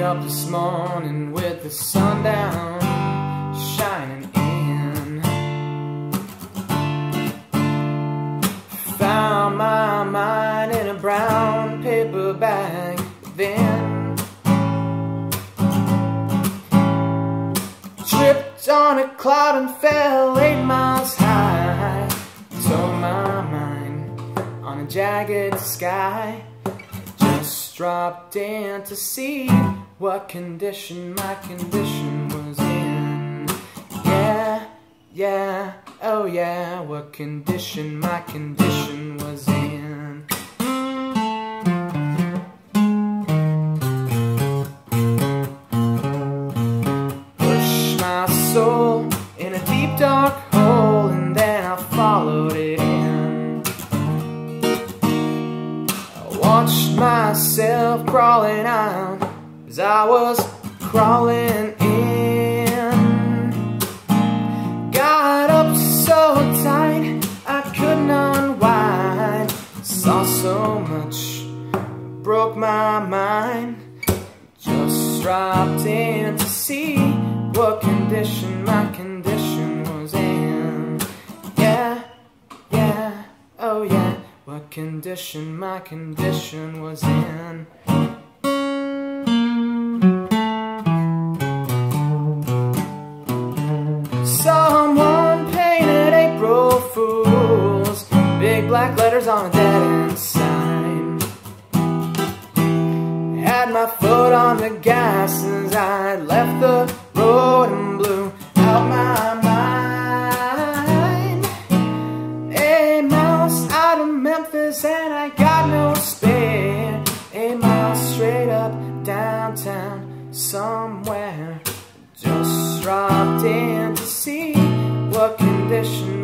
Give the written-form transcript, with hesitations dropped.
up this morning with the sun down, shining in. Found my mind in a brown paper bag. Then tripped on a cloud and fell 8 miles high. Told my mind on a jagged sky. Just dropped in to see what condition my condition was in. Yeah, yeah, oh yeah, what condition my condition was in. Pushed my soul in a deep dark hole, and then I followed it in. I watched myself crawling out as I was crawling in. Got up so tight I couldn't unwind. Saw so much, broke my mind. Just dropped in to see what condition my condition was in. Yeah, yeah, oh yeah, what condition my condition was in. Someone painted April Fools, big black letters on a dead-end sign. Had my foot on the gas as I left the road and blew out my mind. 8 miles out of Memphis and I got no spare. 8 miles straight up downtown somewhere. Just dropped in to see what condition